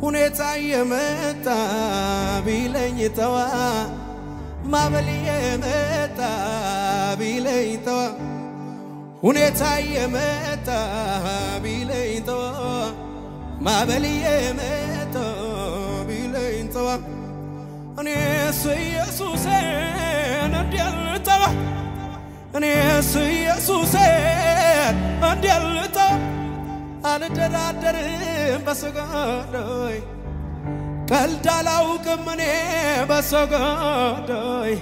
ሁኔታ የመጣ ቢለኝ ተዋ ማበል የመጣ ቢለኝ ተዋ ሁኔታ የመጣ ቢለኝ ተዋ ማበል የመጣ ቢለኝ ተዋ እኔስ ኢየሱስን እንዲያልተዋ እኔስ ኢየሱስን እንዲያልተዋ አልደራደርም በሰጋዶይ ቀልድ አላውቅም እኔ በሰጋዶይ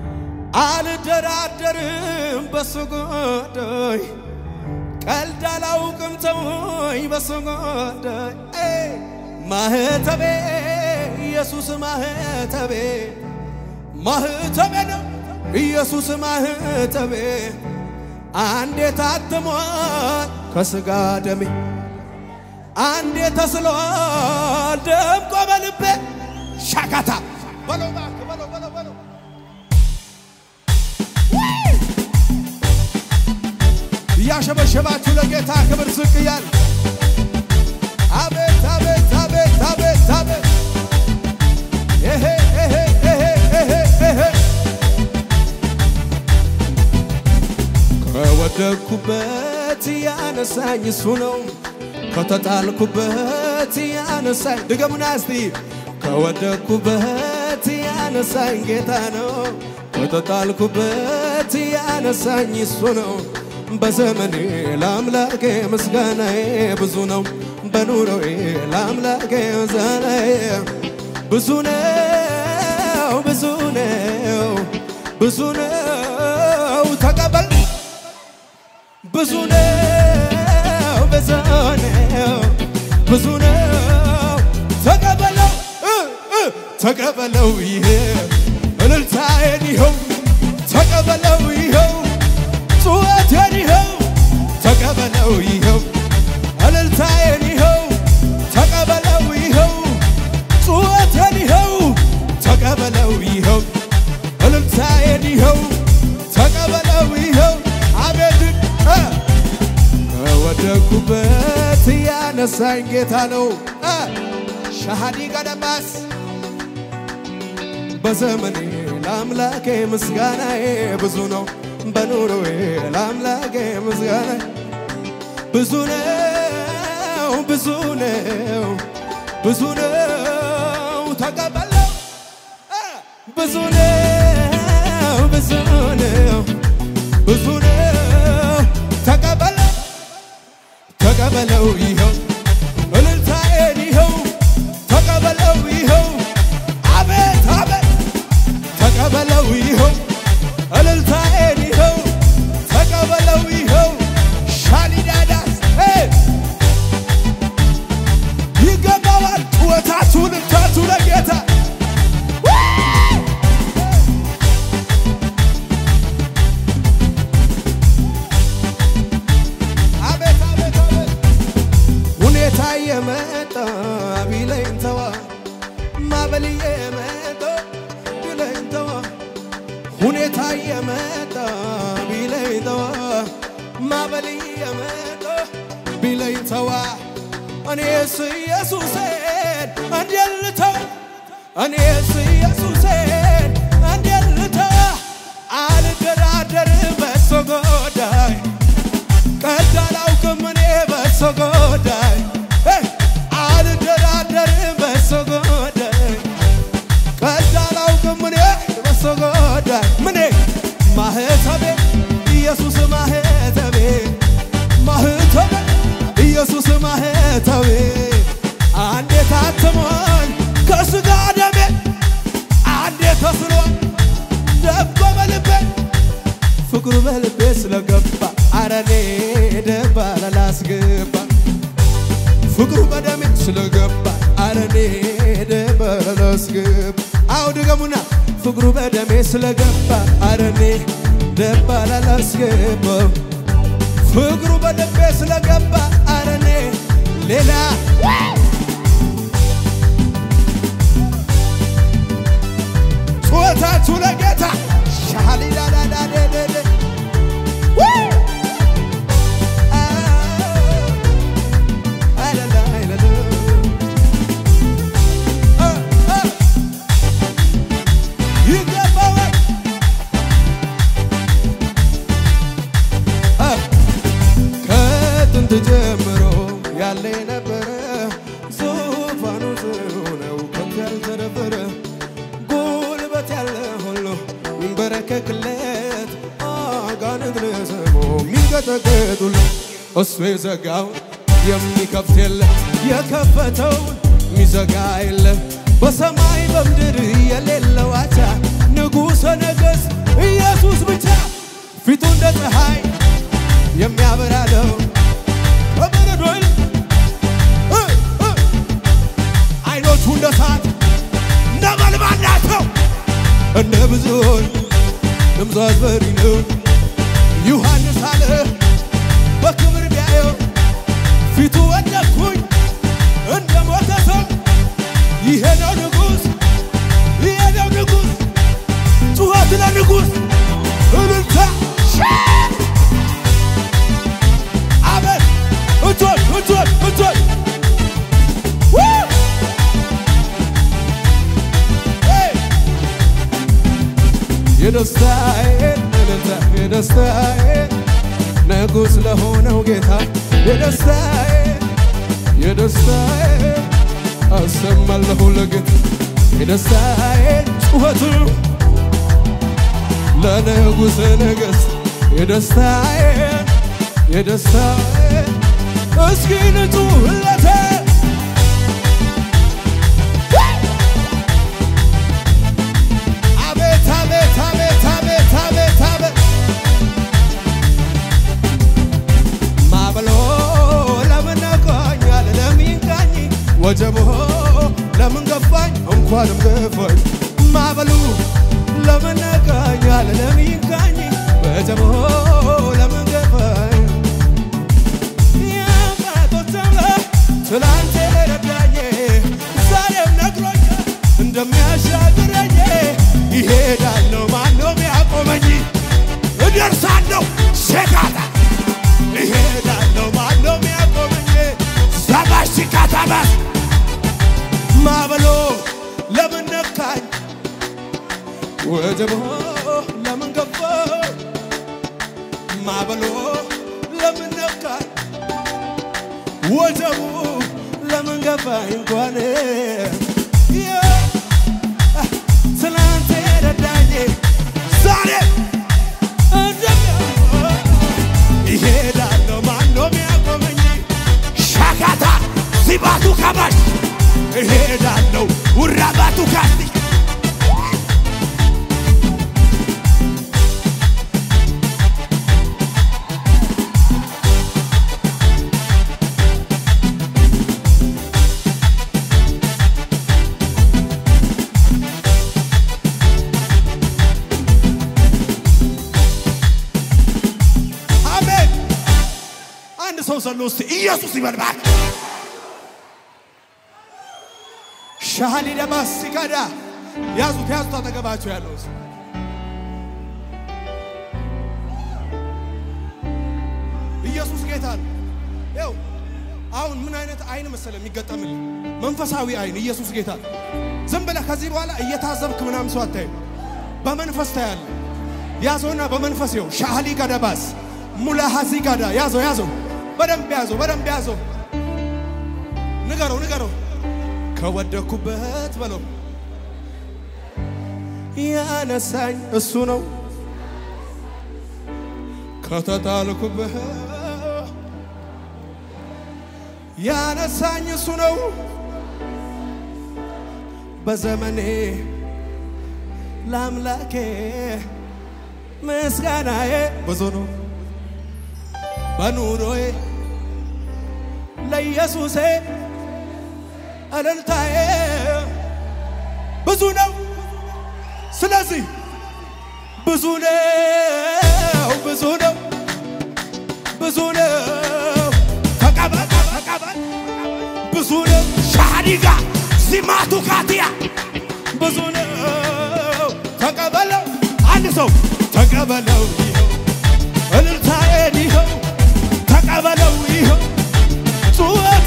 አልደራደርም በሰጋዶይ ቀልድ አላውቅም ተውኝ በሰጋዶይ ማህተቤ ኢየሱስ ማህተቤ ማህተቤ ነው ኢየሱስ ማህተቤ አንዴ ታትሟል ከስጋ ደሜ አንዴ ተስሏል ደምቆ በልቤ ሻካታ በሎ ባክ በሎ በሎ በሎ ያሸበሸባችሁ ለጌታ ክብር ዝቅ ይላል አቤት አቤት አቤት አቤት አቤት ኤሄ ኤሄ ኤሄ ኤሄ ኤሄ ከወደኩበት ያነሳኝ እሱ ነው ከተጣልኩበት ያነሳኝ ድገሙና እስቲ ከወደኩበት ያነሳኝ ጌታ ነው ከተጣልኩበት ያነሳኝ እሱ ነው በዘመኔ ለአምላኬ ምስጋናዬ ብዙ ነው በኑሮዬ ለአምላኬ ምስጋናዬ ብዙ ነው ብዙ ነው ብዙ ነው ተቀበል ብዙ ነው ብዙ ነው ብዙ ነው ተቀበለው ተቀበለው ይሄ እልልታዬን ይኸው ተቀበለው ይኸው ጩኸቴን ይኸው ተቀበለው ይኸው እልልታዬን ይኸው ተቀበለው ይኸው ጩኸቴን ይኸው ተቀበለው ይኸው እልልታዬን ይኸው ተቀበለው ይኸው አቤት ከወደኩበት ያነሳኝ ጌታ ነው ሻሃዲ ቀደማስ በዘመኔ ለአምላኬ ምስጋናዬ ብዙ ነው በኑሮዬ ለአምላኬ ምስጋናዬ ብዙ ነው ብዙ ነው ብዙ ነው ተቀበለው ብዙ ነው ብዙ ነው ብዙ ነው ተቀበለው ተቀበለው ይኸው እልልታዬን ይኸው ተቀበለው ይኸው አቤት አቤት ተቀበለው ይኸው እልልታዬን ይኸው ተቀበለው ይኸው ሻሊዳዳስ ይገባዋል ጩኸታችሁ እልልታችሁ ለጌታ የመጣ ቢለኝ ተዋ ማበል የመጣ ቢለኝ ተዋ ሁኔታ የመጣ ቢለኝ ተዋ ማበል የመጣ ቢለኝ ተዋ እኔስ ኢየሱስን እንዲልተው እኔስ ኢየሱስን እንዲልተው አልደራደርም በሱ ጉዳይ ቀልድ አላውቅም እኔ በሱ ጉዳይ አልደራደርም በሱ ጉዳይ ቀልድ አላውቅም እኔ በሱ ጉዳይ ምኔ ማህተቤ ኢየሱስ ማህተቤ ማህተቤ ኢየሱስ ማህተቤ አንዴ ታትሟል ከስጋ ደሜ አንዴ ተስሏል ደምቆ በልቤ ፍቅሩ በልቤ ስለገባ አረኔ ደባ ላስገባ ፍቅሩ በደሜ ስለገባ አረኔ ደባ ላስገባ አው ድገሙና ፍቅሩ በደሜ ስለገባ አረኔ ደባ ላስገባ ፍቅሩ በልቤ ስለገባ አረኔ ሌላ ጩኸታችሁ ለጌታ ሻሊዳዳዳዴ የሚያከክለት አጋንንት ለስሙ የሚንቀጠቀጡለት እሱ የዘጋውን የሚከፍት የለም የከፈተውን የሚዘጋ የለም በሰማይ በምድር የሌለው አቻ ንጉሠ ነገሥት ኢየሱስ ብቻ ፊቱ እንደ ፀሐይ የሚያበራ ነው በበረዶይ አይኖቹ እንደ እሳት ነበልባል ናቸው እንደ ብዙዎች ድምፁ አስፈሪ ነው ዮሐንስ አለ በክብር ቢያየው ፊቱ ወደኩኝ እንደ ሞተ ሰው ይሄ ነው ንጉሥ ጩኸት ለንጉሥ እልልታ አሜን እጆች የደስታዬ እልልታ የደስታዬ ንጉሥ ለሆነው ጌታ የደስታዬ አሰማለሁ ለጌታ የደስታዬ ጩኸቱ ለንጉሠ ነገሥት የደስታዬ እስኪ ንጩህለት አቤት አቤት አቤት አቤት አቤት አቤት ማዕበሉ ለምን ነካኛል ለሚንካኝ ወጀቡ ለምን ገፋኝ እንኳንም ገፋኝ ማዕበሉ ለምን ነካኛል ለሚንካኝ ወጀቡ ለምን ገፋኝ ያባቶተም ትላንት ረዳኝ ዛሬም ነግሮኛል እንደሚያሻግረኝ ይሄዳለሁ ማነው የሚያቆመኝ እደርሳለሁ ሸጋታ ይሄዳለሁ ማነው የሚያቆመኝ ዛባሽ ካታባስ ማዕበሉ ለምን ነካኝ ወጀቡ ለምን ገፋኝ ማዕበሉ ለምን ነካኝ ወጀቡ ለምን ገፋኝ እንኳን ትላንት ረዳኝ ዛሬ ይሄዳለሁ ማነው የሚያቆመኝ ሻካታ ሲባቱ ካባሽ ይሄዳለሁ ውራባቱ ካስቲ ሰሎስ ኢየሱስ ይበልባል ሻሃሊ ደማስ ሲጋዳ ያዙት አጠገባቸው ያለው ኢየሱስ ጌታ ነው ይው አሁን ምን አይነት አይን መሰለ የሚገጠምልኝ መንፈሳዊ አይን ኢየሱስ ጌታ ዝም ብለህ ከዚህ በኋላ እየታዘብክ ምናምን ሰው አታይም በመንፈስ ታያለህ ያዘውና በመንፈስ ይው ሻሃሊ ጋዳባስ ሙላሃዚ ጋዳ ያዘው በደንብ ያዘው ንገረው ከወደኩበት በለው ያነሳኝ እሱ ነው ከተጣልኩበት ያነሳኝ እሱ ነው በዘመኔ ለአምላኬ ምስጋናዬ ብዙ ነው በኑሮዬ ለኢየሱሴ እልልታዬ ብዙ ነው ስለዚህ ብዙ ነው ተቀበል ብዙ ነው ሻዲጋ ሲማቱ ካቲያ ብዙ ነው ተቀበለው አንድ ሰው ተቀበለው እልልታዬ ይኸው ተቀበለው ይኸው ጩኸቴ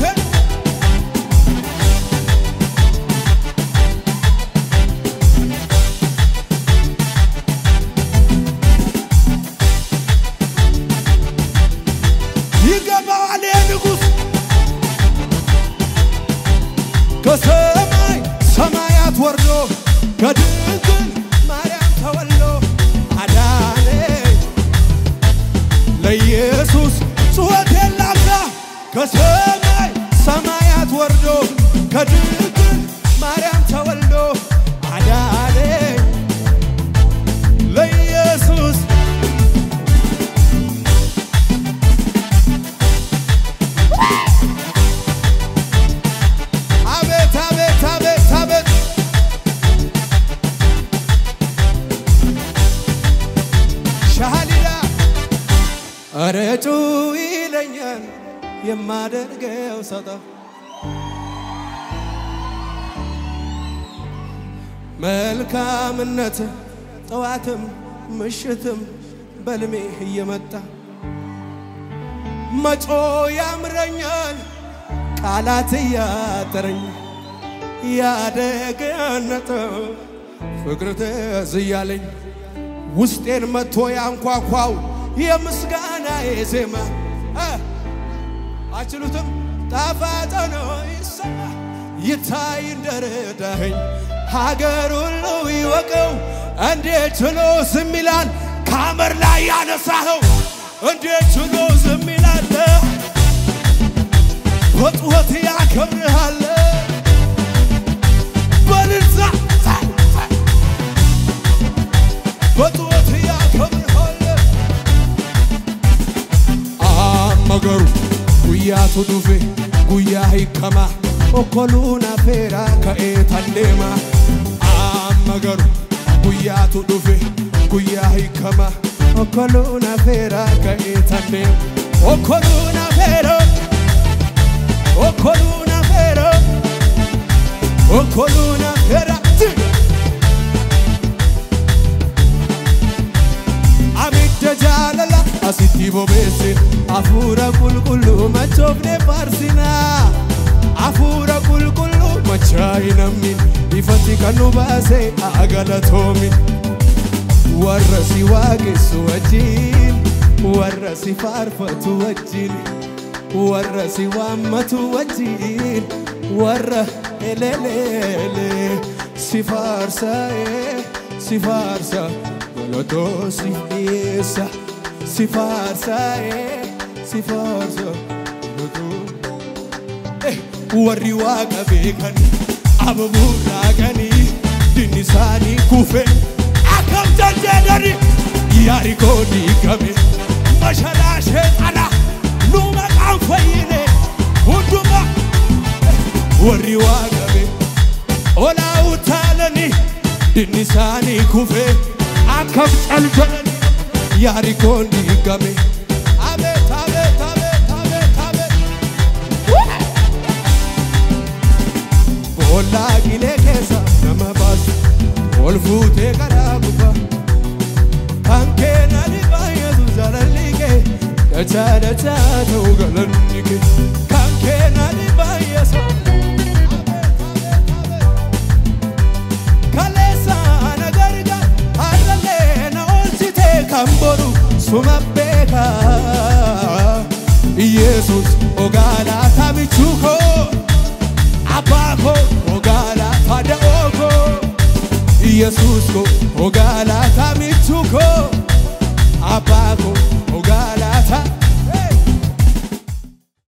ይገባዋል የንጉሥ ከሰማይ ሰማያት ወርዶ ከድንግል ማርያም ተወልዶ ከሰማይ ሰማያት ወርዶ ከድንግል ማርያም ተወልዶ አዳነኝ ለኢየሱስ አቤት አቤት አቤት አቤት ሻሃሊዳ አረጩ ይለኛል የማደርገው ሰጣ መልካምነት ጠዋትም ምሽትም በልሜ እየመጣ መጮ ያምረኛል ቃላት ያጠረኝ ያደገነተ ፍቅር ተዝያለኝ ውስጤን መጥቶ ያንኳኳው የምስጋናዬ ዜማ አችሉትም ጣፋጭ ነው ይሰማ ይታይ እንደረዳኸኝ ሀገር ሁሉ ይወቀው እንዴት ችሎ ዝም ይላል ካመር ላይ ያነሳኸው እንዴት ችሎ ዝም ይላል በጥወት ያከብርሃል በልልታ በጥወት ያከብርሃል አመገሩ ጉያቱ ዱፌ ጉያ ሂከማ ኦኮሉና ፌራ ከኤታሌማ አመገሩ ጉያቱ ዱፌ ጉያ ሂከማ ኦኮሉና ፌራ ከኤታሌማ ኦኮሉና ፌራ ኦኮሉና ፌራ ኦኮሉና ፌራ አቤት ጃለላ አሲቲ ቦቤሴ አፉራ ቁልቁሉ መቾፍኔ ፋርሲና አፉራ ቁልቁሉ መቻይነሚን ይፈቲ ከኑ ባሴ አገለቶሚን ወረሲ ዋጌሱ ወጂን ወረሲ ፋርፈቱ ወጂን ወረሲ ዋመቱ ወጂን ወረ ኤሌሌሌ ሲፋርሳዬ ሲፋርሳ ገለቶሲ ኢየሳ ሲፋርሳዬ ሲፋርሳ warri waaqa beekan ababuurraa qanii dinnisaanii kufe akkam jaljeedani yaarikoo diigame mashalaa sheexana nu maqaan fayyine hunduma warri waaqa be olaa utaalani dinnisaanii kufe akkam jaljeedani yaarikoo diigame abeet abeet abeet abeet abeet Ola gile kesa nama bas olfute karabuba anke nani baya zalalige dacha dacha togalanike kanke nani baya so kalesa nagarga arale na olchite kamboru sumabeka Jesus ogala tamichuko Abako ogala pada oko Jesus ko ogala tamituko Abako